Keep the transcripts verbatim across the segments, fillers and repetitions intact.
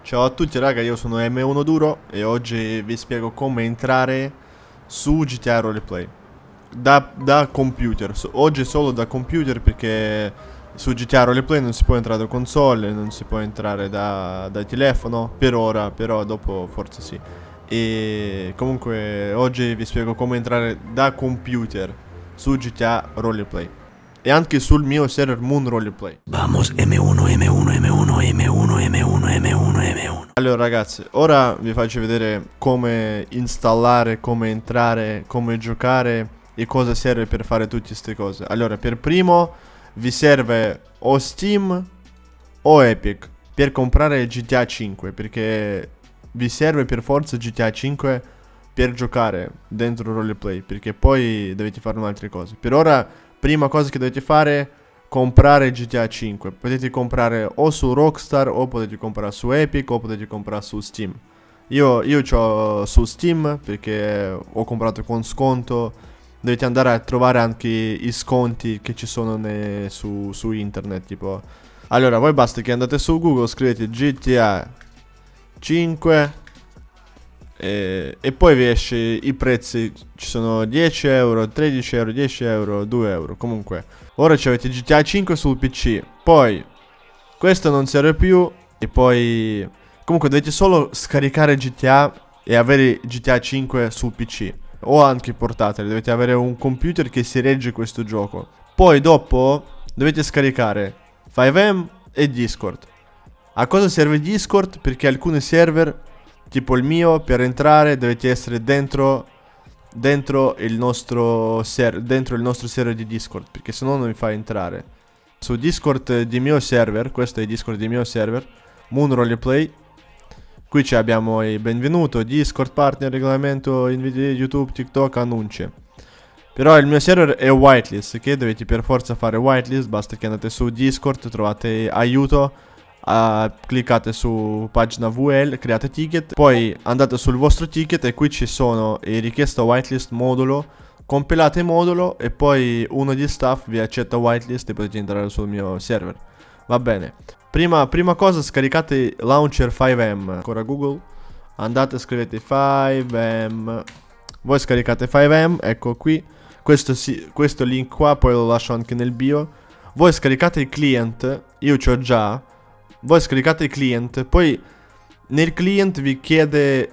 Ciao a tutti raga, io sono M uno Duro e oggi vi spiego come entrare su G T A Roleplay da, da computer. So, oggi solo da computer perché su G T A Roleplay non si può entrare da console, non si può entrare da, da telefono per ora, però dopo forse sì. E comunque oggi vi spiego come entrare da computer su G T A Roleplay e anche sul mio server Moon Roleplay. Vamos, M uno, M uno, M uno, M uno, M uno, M uno, M uno. Allora ragazzi, ora vi faccio vedere come installare, come entrare, come giocare e cosa serve per fare tutte queste cose. Allora, per primo vi serve o Steam o Epic per comprare G T A cinque, perché vi serve per forza G T A cinque per giocare dentro Roleplay, perché poi dovete fare un'altra cosa. Per ora, prima cosa che dovete fare, comprare G T A cinque. Potete comprare o su Rockstar, o potete comprare su Epic, o potete comprare su Steam. Io, io c'ho su Steam perché ho comprato con sconto. Dovete andare a trovare anche i sconti che ci sono ne, su, su internet, tipo. Allora, voi basta che andate su Google, scrivete G T A cinque e, e poi vi esce i prezzi. Ci sono dieci euro, tredici euro, dieci euro, due euro. Comunque, ora avete G T A cinque sul P C. Poi questo non serve più. E poi comunque dovete solo scaricare G T A e avere G T A cinque sul P C, o anche portatile. Dovete avere un computer che si regge questo gioco. Poi dopo dovete scaricare cinque M e Discord. A cosa serve Discord? Perché alcuni server, tipo il mio, per entrare dovete essere dentro Dentro il nostro ser dentro il nostro server di Discord, perché sennò non vi fa entrare. Su Discord di mio server, questo è il Discord di mio server, Moon Roleplay. Qui ci abbiamo il benvenuto, Discord, partner, regolamento, inviti, YouTube, TikTok, annunci. Però il mio server è whitelist, che dovete per forza fare whitelist. Basta che andate su Discord, trovate aiuto, Uh, cliccate su pagina V L, create ticket, poi andate sul vostro ticket e qui ci sono i richiesta whitelist modulo. Compilate il modulo e poi uno di staff vi accetta whitelist e potete entrare sul mio server. Va bene. Prima, prima cosa, scaricate launcher cinque M. Ancora Google, andate, scrivete cinque M. Voi scaricate cinque M, ecco qui. Questo, si, questo link qua poi lo lascio anche nel bio. Voi scaricate il client, io ci ho già. Voi scaricate il client, poi nel client vi chiede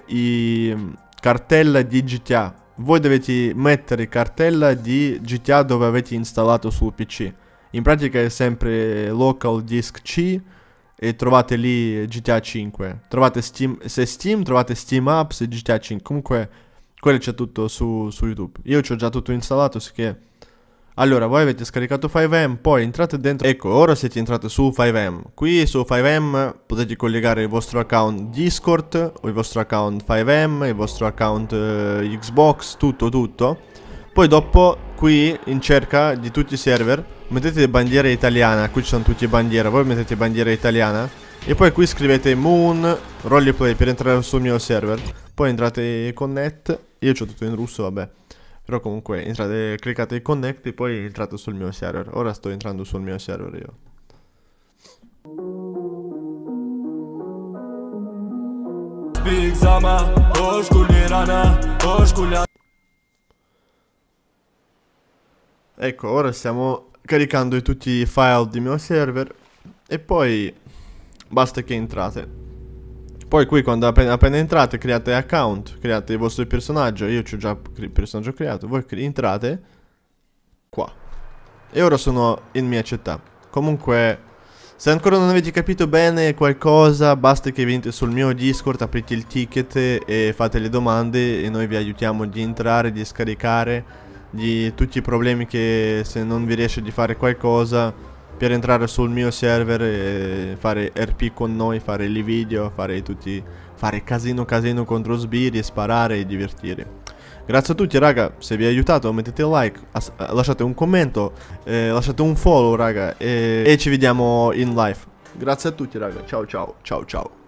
i cartella di G T A. Voi dovete mettere cartella di G T A dove avete installato sul P C. In pratica è sempre local disk C e trovate lì G T A cinque. Trovate Steam, se Steam trovate Steam Apps e G T A cinque. Comunque quello c'è tutto su, su YouTube. Io ci ho già tutto installato, sicché. Allora, voi avete scaricato cinque M, poi entrate dentro. Ecco, ora siete entrati su cinque M. Qui su cinque M potete collegare il vostro account Discord, o il vostro account cinque M, il vostro account eh, Xbox, tutto, tutto. Poi dopo, qui in cerca di tutti i server, mettete bandiera italiana. Qui ci sono tutte le bandiere, voi mettete bandiera italiana. E poi qui scrivete Moon Roleplay per entrare sul mio server. Poi entrate connect. Io c'ho tutto in russo, vabbè. Però comunque entrate, cliccate connect e poi entrate sul mio server. Ora sto entrando sul mio server io. Ecco, ora stiamo caricando tutti i file di mio server. E poi basta che entrate. Poi qui quando appena, appena entrate create account, create il vostro personaggio. Io ho già il personaggio creato. Voi entrate qua. E ora sono in mia città. Comunque, se ancora non avete capito bene qualcosa, basta che venite sul mio Discord, aprite il ticket e fate le domande e noi vi aiutiamo di entrare, di scaricare, di tutti i problemi che se non vi riesce di fare qualcosa, per entrare sul mio server e fare R P con noi, fare i video, fare tutti, fare casino casino contro sbirri, sparare e divertire. Grazie a tutti raga, se vi ha aiutato mettete like, lasciate un commento, eh, lasciate un follow raga e, e ci vediamo in live. Grazie a tutti raga, ciao ciao, ciao ciao.